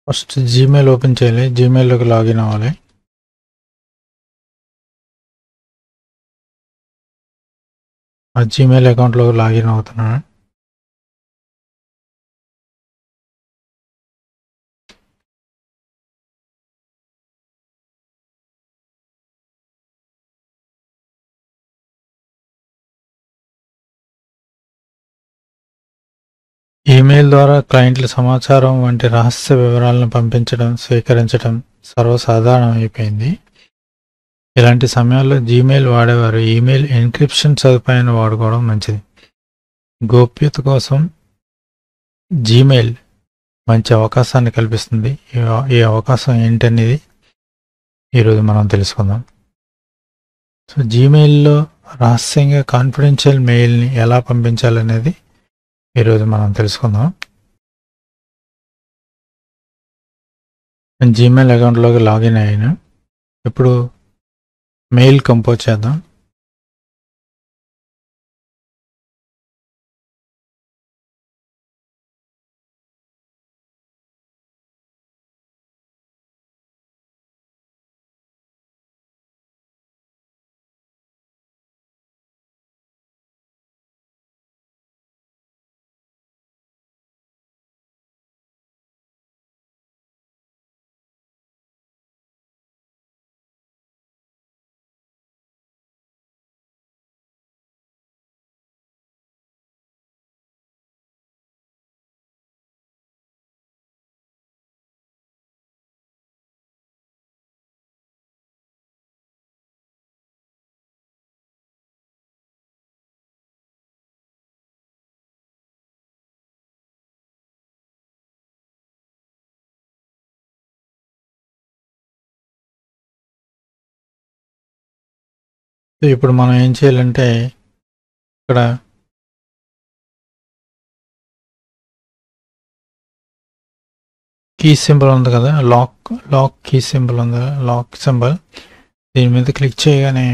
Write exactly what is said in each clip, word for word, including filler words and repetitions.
First Gmail open చేయాలి. జీమెయిల్లోకి login అవ్వాలి. ఆ జీమెయిల్ అకౌంట్లోకి లాగిన్ అవుతున్నాను. ఈమెయిల్ ద్వారా క్లయింట్ల సమాచారం వంటి రహస్య వివరాలను పంపించడం, స్వీకరించడం సర్వసాధారణం అయిపోయింది. ఇలాంటి సమయాల్లో జీమెయిల్ వాడేవారు ఈమెయిల్ ఎన్క్రిప్షన్ సదుపాయాన్ని వాడుకోవడం మంచిది. గోప్యత కోసం జీమెయిల్ మంచి అవకాశాన్ని కల్పిస్తుంది. ఈ అవకాశం ఏంటనేది ఈరోజు మనం తెలుసుకుందాం. సో జీమెయిల్లో రహస్యంగా కాన్ఫిడెన్షియల్ మెయిల్ని ఎలా పంపించాలనేది ఈరోజు మనం తెలుసుకుందాం. నేను జీమెయిల్ అకౌంట్లోకి లాగిన్ అయ్యాను. ఇప్పుడు మెయిల్ కంపోజ్ చేద్దాం. ఇప్పుడు మనం ఏం చేయాలంటే ఇక్కడ కీ సింబల్ ఉంది కదా, లాక్ లాక్ కీ సింబల్ ఉంది కదా, లాక్ సింబల్ దీని మీద క్లిక్ చేయగానే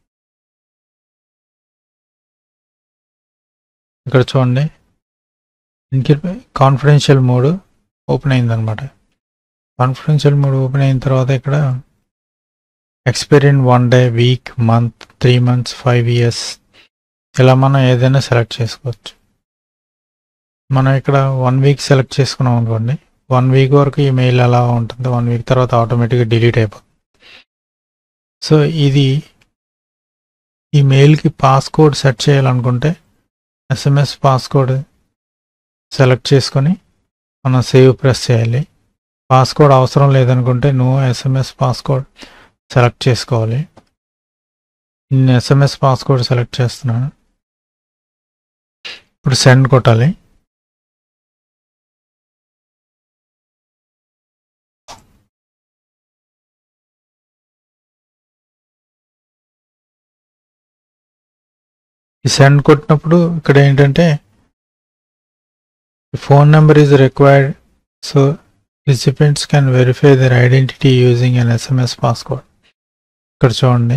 ఇక్కడ చూడండి కాన్ఫిడెన్షియల్ మోడ్ ఓపెన్ అయిందనమాట. కాన్ఫిడెన్షియల్ మోడ్ ఓపెన్ అయిన తర్వాత ఇక్కడ expiry in one day, week, month, three months, five years ఇలా మనం ఏదైనా సెలెక్ట్ చేసుకోవచ్చు. మనం ఇక్కడ వన్ వీక్ సెలెక్ట్ చేసుకున్నాం అనుకోండి, వన్ వీక్ వరకు ఈ మెయిల్ అలా ఉంటుంది. వన్ వీక్ తర్వాత ఆటోమేటిక్గా డిలీట్ అయిపోతుంది. సో ఇది ఈ మెయిల్కి పాస్కోడ్ సెట్ చేయాలనుకుంటే ఎస్ఎంఎస్ పాస్కోడ్ సెలెక్ట్ చేసుకొని మనం సేవ్ ప్రెస్ చేయాలి. పాస్కోడ్ అవసరం లేదనుకుంటే నో ఎస్ఎంఎస్ పాస్కోడ్ సెలెక్ట్ చేసుకోవాలి. నేను ఎస్ఎంఎస్ పాస్కోడ్ సెలెక్ట్ చేస్తున్నాను. ఇప్పుడు సెండ్ కొట్టాలి. ఈ సెండ్ కొట్టినప్పుడు ఇక్కడ ఏంటంటే phone number is required, so recipients can verify their identity using an SMS passcode. ఇక్కడ చూడండి,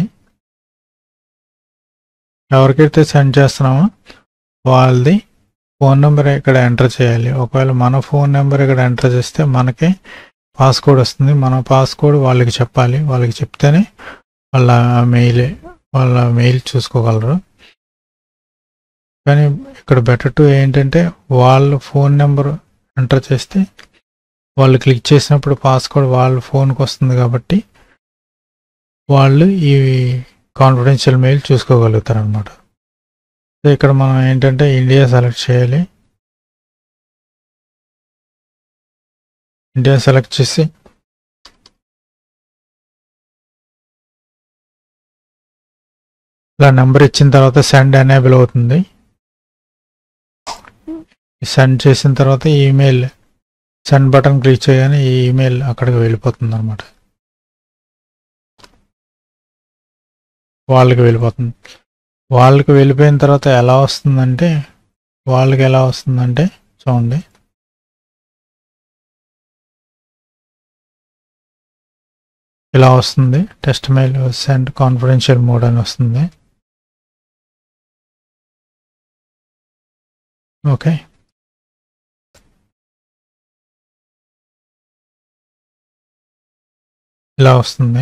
ఎవరికైతే సెండ్ చేస్తున్నామో వాళ్ళది ఫోన్ నెంబర్ ఇక్కడ ఎంటర్ చేయాలి. ఒకవేళ మన ఫోన్ నెంబర్ ఇక్కడ ఎంటర్ చేస్తే మనకి పాస్కోడ్ వస్తుంది. మన పాస్కోడ్ వాళ్ళకి చెప్పాలి. వాళ్ళకి చెప్తేనే వాళ్ళ మెయిల్ వాళ్ళ మెయిల్ చూసుకోగలరు. కానీ ఇక్కడ బెటర్ టు ఏంటంటే వాళ్ళ ఫోన్ నెంబర్ ఎంటర్ చేస్తే వాళ్ళు క్లిక్ చేసినప్పుడు పాస్కోడ్ వాళ్ళ ఫోన్కి వస్తుంది కాబట్టి వాళ్ళు ఈ కాన్ఫిడెన్షియల్ మెయిల్ చూసుకోగలుగుతారు అనమాట. సో ఇక్కడ మనం ఏంటంటే ఇండియా సెలెక్ట్ చేయాలి. ఇండియా సెలెక్ట్ చేసి ఇలా నెంబర్ ఇచ్చిన తర్వాత సెండ్ ఎనేబుల్ అవుతుంది. సెండ్ చేసిన తర్వాత ఈమెయిల్ సెండ్ బటన్ క్లిక్ చేయగానే ఈ ఈమెయిల్ అక్కడికి వెళ్ళిపోతుంది అనమాట. వాళ్ళకి వెళ్ళిపోతుంది. వాళ్ళకి వెళ్ళిపోయిన తర్వాత ఎలా వస్తుందంటే వాళ్ళకి ఎలా వస్తుందంటే చూడండి, ఇలా వస్తుంది. Test mail send confidential mode అని వస్తుంది. ఓకే. ఇలా వస్తుంది.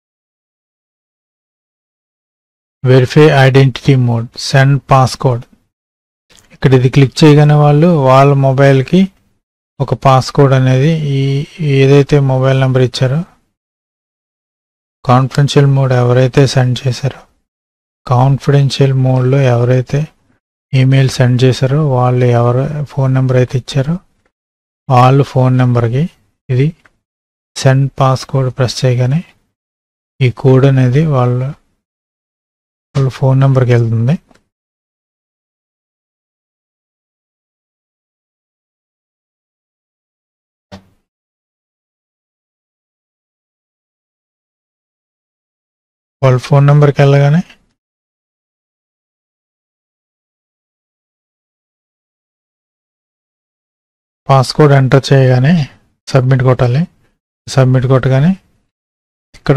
Verify identity mode, send passcode. ఇక్కడ ఇది క్లిక్ చేయగానే వాళ్ళు వాళ్ళ మొబైల్కి ఒక పాస్కోడ్ అనేది ఈ ఏదైతే మొబైల్ నెంబర్ ఇచ్చారో కాన్ఫిడెన్షియల్ మోడ్ ఎవరైతే సెండ్ చేశారో కాన్ఫిడెన్షియల్ మోడ్లో ఎవరైతే ఈమెయిల్ సెండ్ చేశారో వాళ్ళు ఎవరు ఫోన్ నెంబర్ అయితే ఇచ్చారో వాళ్ళు ఫోన్ నెంబర్కి ఇది సెండ్ పాస్కోడ్ ప్రెస్ చేయగానే ఈ కోడ్ అనేది వాళ్ళ వాళ్ళ ఫోన్ నెంబర్కి వెళ్తుంది. వాళ్ళ ఫోన్ నెంబర్కి వెళ్ళగానే పాస్కోడ్ ఎంటర్ చేయగానే సబ్మిట్ కొట్టాలి. సబ్మిట్ కొట్టగానే ఇక్కడ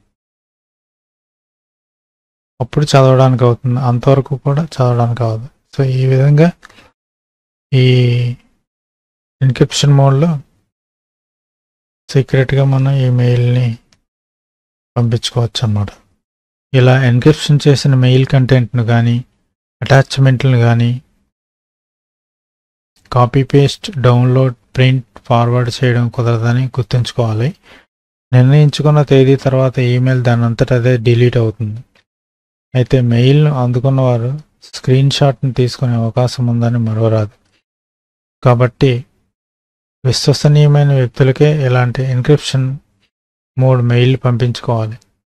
అప్పుడు చదవడానికి అవుతుంది, అంతవరకు కూడా చదవడానికి అవ్వదు. సో ఈ విధంగా ఈ ఎన్క్రిప్షన్ మోడ్లో సీక్రెట్గా మనం ఈ మెయిల్ని పంపించుకోవచ్చు అన్నమాట. ఇలా ఎన్క్రిప్షన్ చేసిన మెయిల్ కంటెంట్ను కానీ అటాచ్మెంట్లను కానీ copy paste, download, print, forward చేయడం కుదరదని గుర్తుంచుకోవాలి. నిర్ణయించుకున్న తేదీ తర్వాత ఈమెయిల్ దాని అంతటా అదే డిలీట్ అవుతుంది. అయితే మెయిల్ను అందుకున్నవారు స్క్రీన్ షాట్ని తీసుకునే అవకాశం ఉందని మరవరాదు. కాబట్టి విశ్వసనీయమైన వ్యక్తులకే ఇలాంటి ఎన్క్రిప్షన్ మోడ్ మెయిల్ పంపించుకోవాలి.